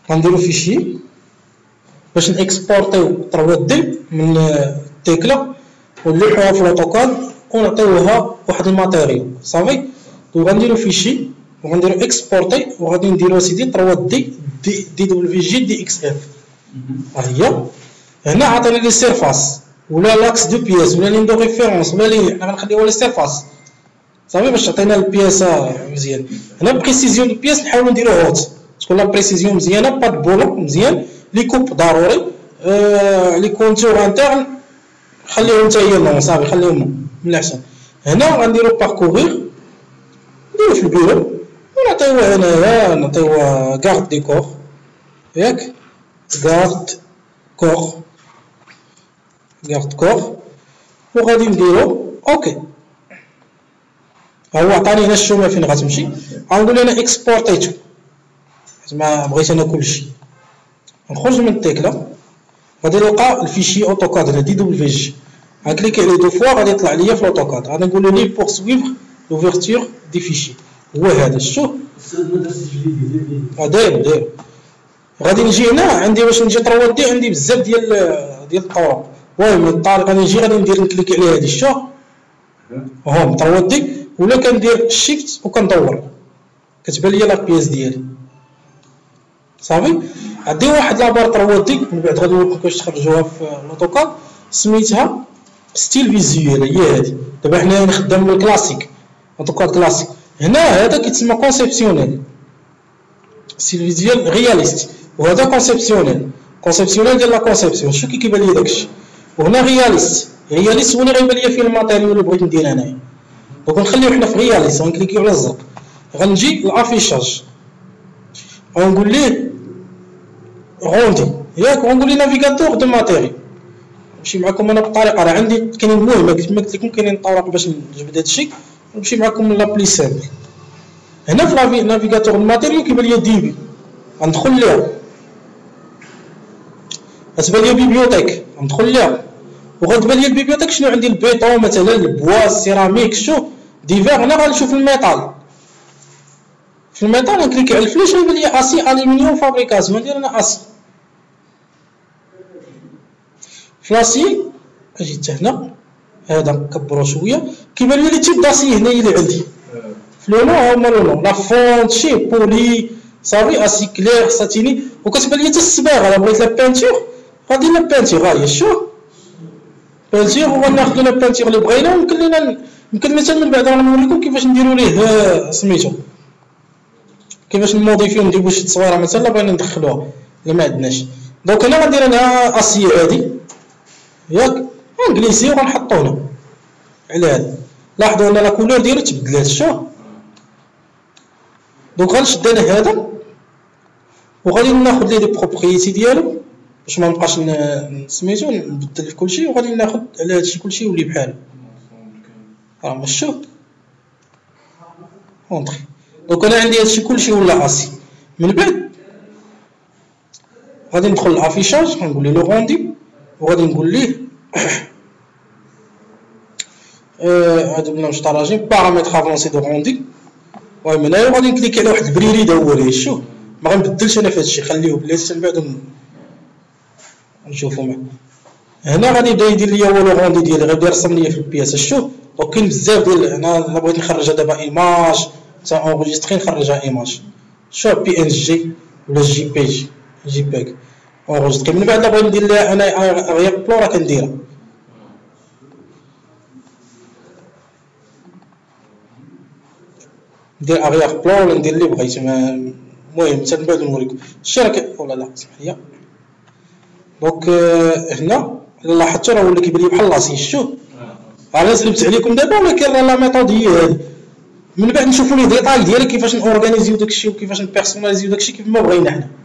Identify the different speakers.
Speaker 1: غنديرو فيشي باش نكسبورتيو 3 دي من التكله ونلوحوها في الاوتوكاد ونعطيوها واحد الماتيريال صافي. وغنديرو فيشي وغنديرو اكسبورتي وغادي نديرو سيدي 3 دي دبليو جي دي اكس اف. ها هي هنا عطينا لي سيرفاس ولا لاكس دو بياس ولا لين دو ريفيرونس ولا لي حنا غنخليوها لي سيرفاس صافي باش تعطينا البياسه مزيان. هنا بريسيزيون دو بياس نحاولو نديرو هوت تكون لا بريسيزيون مزيانه با بولون مزيان. لي كوب ضروري لي كونتور انترن خليهم حتى هي نون صافي خليهم من الاحسن. هنا غنديرو باركورير نديرو في البيرو ونعطيوه هنايا نعطيوه كارد ديكور ياك كارد كور وغادي نديرو اوكي. ها هو عطاني هنا الشومه فين غتمشي غنقول انا اكسبورتيتو زعما بغيت انا كلشي. نخرج من التكله غادي نلقى الفيشي اوتوكاد هنا دي دبليو جي غنكليكي عليه دو فوا غادي يطلع ليا في الاوتوكاد. غادي نقول له لي بور سويفر لوفرتور دي فيشي هو هذا شوف داير. غادي نجي هنا عندي باش نجي 3 دي عندي بزاف ديال الطرق. المهم الطريق غادي نجي غادي ندير نكليكي على هذه شوف هوم 3 دي ولا كندير شيفت وكندور كتبان ليا لا بياس ديالي صافي. عندي واحد لابار 3 دي من بعد غادي نوريكم كيفاش تخرجوها في الاوتوكاد سميتها ستيل فيزيوال هي هذه. دابا حنا نخدم الكلاسيك اوتوكاد كلاسيك. هنا هذا كيتسمى كونسيبسيونيل ستيل فيزيوال رياليست وهذا كونسيبسيونيل ديال لا كونسيبسيون شوف كي كيبان لي داكشي. وهنا رياليست هو اللي غيبان ليا فيه الماتيريال اللي بغيت ندير انايا. دونك نخليو حنا في رياليست غنكليكيو على الزرق غنجي لافيشاج غنقول ليه روندي ياك غنقول ليه نافيغاتور دو ماتيريال. نمشي معكم انا بالطريقه راه عندي كاينين المهم كما قلت لكم كاينين طرق باش نجبد هادشي نمشي معكم لابلي سامبل. هنا في نافيغاتور دو ماتيريال كيبان ليا ديبي غندخل ليها غتبان ليا بيبيوتيك غندخل ليها وغتبان ليا البيبيوتيك شنو عندي البيطون مثلا البوا السيراميك شوف ديفير. هنا غنشوف الميطال في الميطال نكليكي على الفليش غيبان ليا اسي الومنيوم فابريكاسيون ندير انا اسي فلاسي. اجي حتى هنا هذا نكبرو شويه كيبان لي تيب داسي هنايا اللي عندي في لونو هما لونو لا فونت شي بولي صافي اسي كلير ساتيني وكتبان لي حتى الصباغه الا بغيت لا بانتور غادي لا بانتور ها هي شوف بانتور وغناخدو لا بانتور اللي بغينا. يمكن مثلا من بعد غنوريكم كيفاش نديرو ليه سميتو كيفاش نموديفيو نديرو شي تصويره مثلا بغينا ندخلوها الا ما عندناش. دونك هنا غندير انا اسي هادي ياك غنجليسي وغنحطو هنا على هذا. لاحظوا ان لا كولور ديالو تبدلات شوف. دونك غنشد انا هذا وغادي ناخذ ليه دي بروبريتي ديالو باش ما نبقاش سميتو نبدل في كلشي وغادي ناخذ على هادشي كلشي يولي بحالو راه باش شوف اونطري. دونك انا عندي هادشي كلشي ولا اسي. من بعد غادي ندخل لافيشاج غنقول ليه لو روندي وغادي نقول ليه هادو مش طراجين بارامتر افونسي دو روندي. المهم هنايا غادي نكليكي على واحد البريري دا هو ليه شوف ما غنبدلش انا في هادشي خليه بلاتي من بعد نشوفو معاه. هنا غادي يبدا يدير ليا هو لو روندي ديالي غادي يرسم ليا في البياسه شوف. دونك كاين بزاف ديال انا الا بغيت نخرجها دابا ايماج تا اونغيستري نخرجها ايماج شوف بي ان جي ولا جي بي جي بيك اونغيستري. من بعد الا بغيت ندير لها انا غير بلو راه كنديرها ندير اغيار بلان ولا ندير اللي بغيت. المهم حتى من بعد نوريكم الشركه ولا لا سمح لي. دونك هنا الا لاحظتوا راه ولا كيبان لي بحال لاسي شوف راه سلبت عليكم دابا ولكن راه لا ميثود هي هذه. من بعد نشوفوا لي ديتاي ديالها كيفاش نورغانيزيو داكشي وكيفاش نبيرسوناليزيو داكشي كيف ما بغينا حنا.